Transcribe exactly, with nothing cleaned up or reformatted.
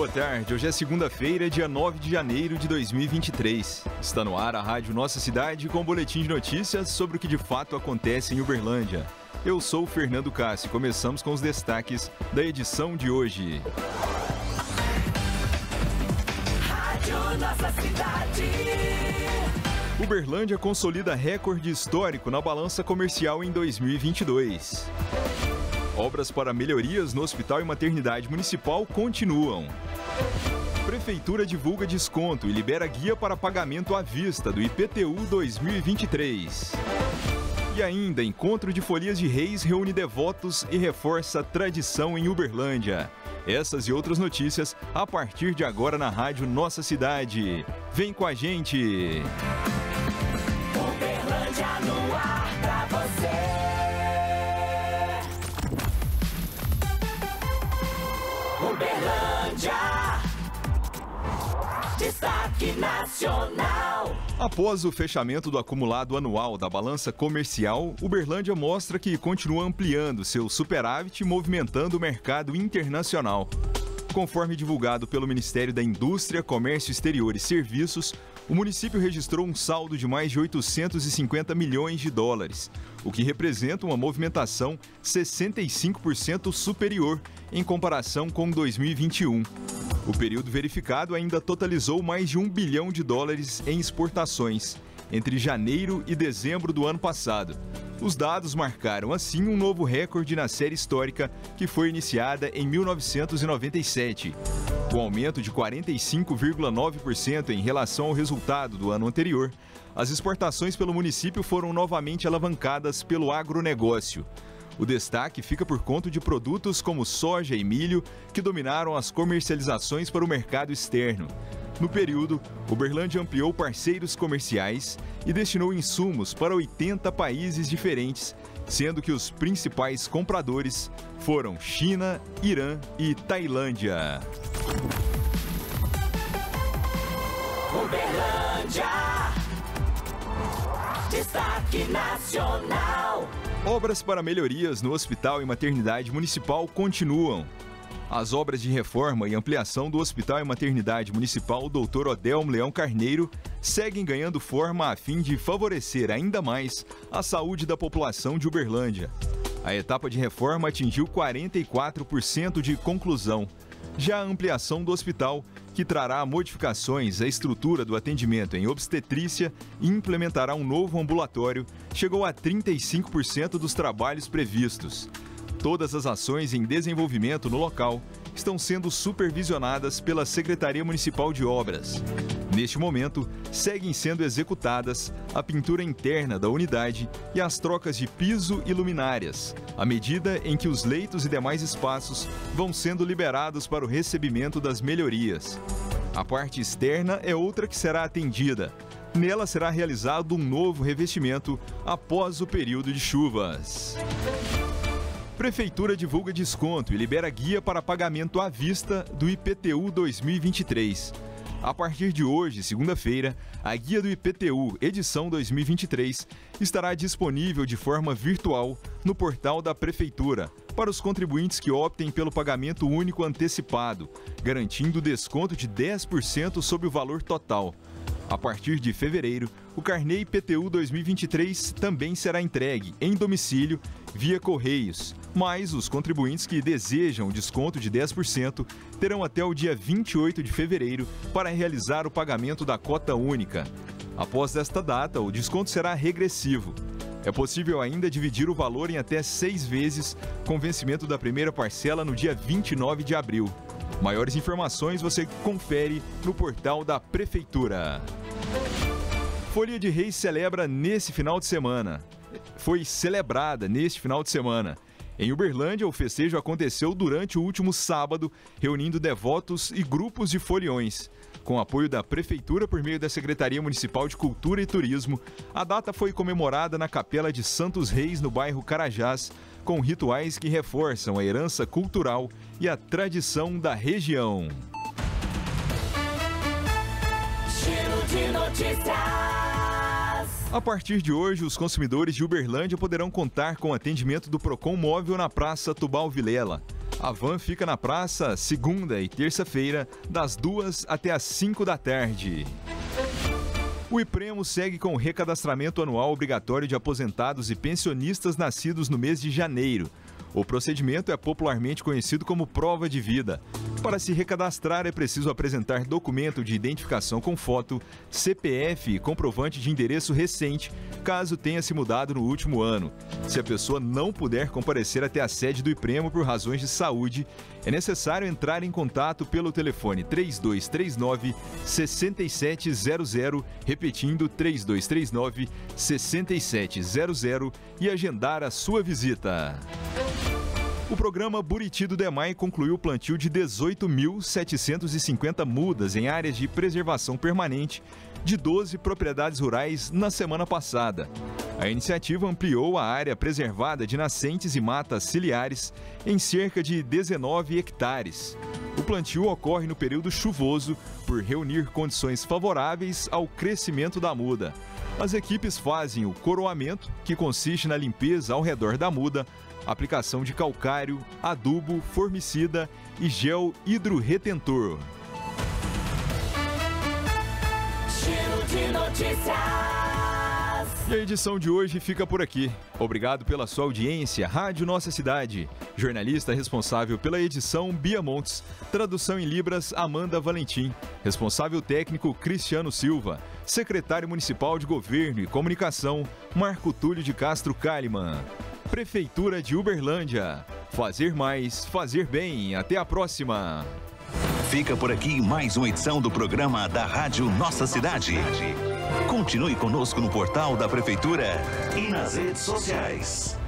Boa tarde, hoje é segunda-feira, dia nove de janeiro de dois mil e vinte e três. Está no ar a Rádio Nossa Cidade com um boletim de notícias sobre o que de fato acontece em Uberlândia. Eu sou o Fernando Cássio e começamos com os destaques da edição de hoje. Rádio Nossa Cidade. Uberlândia consolida recorde histórico na balança comercial em dois mil e vinte e dois. Obras para melhorias no Hospital e Maternidade Municipal continuam. Prefeitura divulga desconto e libera guia para pagamento à vista do I P T U dois mil e vinte e três. E ainda, encontro de Folias de Reis reúne devotos e reforça a tradição em Uberlândia. Essas e outras notícias a partir de agora na Rádio Nossa Cidade. Vem com a gente! Uberlândia no ar pra você! Uberlândia, destaque nacional. Após o fechamento do acumulado anual da balança comercial, Uberlândia mostra que continua ampliando seu superávit e movimentando o mercado internacional. Conforme divulgado pelo Ministério da Indústria, Comércio Exterior e Serviços, o município registrou um saldo de mais de oitocentos e cinquenta milhões de dólares, o que representa uma movimentação sessenta e cinco por cento superior em comparação com dois mil e vinte e um. O período verificado ainda totalizou mais de um bilhão de dólares em exportações, entre janeiro e dezembro do ano passado. Os dados marcaram, assim, um novo recorde na série histórica que foi iniciada em mil novecentos e noventa e sete. Com aumento de quarenta e cinco vírgula nove por cento em relação ao resultado do ano anterior, as exportações pelo município foram novamente alavancadas pelo agronegócio. O destaque fica por conta de produtos como soja e milho, que dominaram as comercializações para o mercado externo. No período, Uberlândia ampliou parceiros comerciais e destinou insumos para oitenta países diferentes, sendo que os principais compradores foram China, Irã e Tailândia. Uberlândia, destaque nacional. Obras para melhorias no Hospital e Maternidade Municipal continuam. As obras de reforma e ampliação do Hospital e Maternidade Municipal doutor Odelmo Leão Carneiro seguem ganhando forma a fim de favorecer ainda mais a saúde da população de Uberlândia. A etapa de reforma atingiu quarenta e quatro por cento de conclusão. Já a ampliação do hospital, que trará modificações à estrutura do atendimento em obstetrícia e implementará um novo ambulatório, chegou a trinta e cinco por cento dos trabalhos previstos. Todas as ações em desenvolvimento no local estão sendo supervisionadas pela Secretaria Municipal de Obras. Neste momento, seguem sendo executadas a pintura interna da unidade e as trocas de piso e luminárias, à medida em que os leitos e demais espaços vão sendo liberados para o recebimento das melhorias. A parte externa é outra que será atendida. Nela será realizado um novo revestimento após o período de chuvas. Prefeitura divulga desconto e libera guia para pagamento à vista do I P T U dois mil e vinte e três. A partir de hoje, segunda-feira, a guia do I P T U edição dois mil e vinte e três estará disponível de forma virtual no portal da Prefeitura para os contribuintes que optem pelo pagamento único antecipado, garantindo desconto de dez por cento sobre o valor total. A partir de fevereiro, o carnê I P T U dois mil e vinte e três também será entregue em domicílio via Correios, mas os contribuintes que desejam o desconto de dez por cento terão até o dia vinte e oito de fevereiro para realizar o pagamento da cota única. Após esta data, o desconto será regressivo. É possível ainda dividir o valor em até seis vezes, com vencimento da primeira parcela no dia vinte e nove de abril. Maiores informações você confere no portal da Prefeitura. Folia de Reis celebra nesse final de semana. Foi celebrada neste final de semana. Em Uberlândia, o festejo aconteceu durante o último sábado, reunindo devotos e grupos de foliões. Com apoio da Prefeitura por meio da Secretaria Municipal de Cultura e Turismo, a data foi comemorada na Capela de Santos Reis, no bairro Carajás, com rituais que reforçam a herança cultural e a tradição da região. Giro de notícias. A partir de hoje, os consumidores de Uberlândia poderão contar com atendimento do Procon Móvel na Praça Tubal Vilela. A van fica na praça segunda e terça-feira, das duas até as cinco da tarde. O IPREMO segue com o recadastramento anual obrigatório de aposentados e pensionistas nascidos no mês de janeiro. O procedimento é popularmente conhecido como prova de vida. Para se recadastrar é preciso apresentar documento de identificação com foto, C P F e comprovante de endereço recente, caso tenha se mudado no último ano. Se a pessoa não puder comparecer até a sede do IPREMO por razões de saúde, é necessário entrar em contato pelo telefone três dois três nove, seis sete zero zero, repetindo três dois três nove, seis sete zero zero e agendar a sua visita. O programa Buriti do DEMAI concluiu o plantio de dezoito mil setecentas e cinquenta mudas em áreas de preservação permanente de doze propriedades rurais na semana passada. A iniciativa ampliou a área preservada de nascentes e matas ciliares em cerca de dezenove hectares. O plantio ocorre no período chuvoso por reunir condições favoráveis ao crescimento da muda. As equipes fazem o coroamento, que consiste na limpeza ao redor da muda, aplicação de calcário, adubo, formicida e gel hidrorretentor. Giro de notícias. E a edição de hoje fica por aqui. Obrigado pela sua audiência. Rádio Nossa Cidade. Jornalista responsável pela edição, Bia Montes. Tradução em Libras, Amanda Valentim. Responsável técnico, Cristiano Silva. Secretário Municipal de Governo e Comunicação, Marco Túlio de Castro Kalimann. Prefeitura de Uberlândia. Fazer mais, fazer bem. Até a próxima. Fica por aqui mais uma edição do programa da Rádio Nossa Cidade. Continue conosco no portal da Prefeitura e nas redes sociais.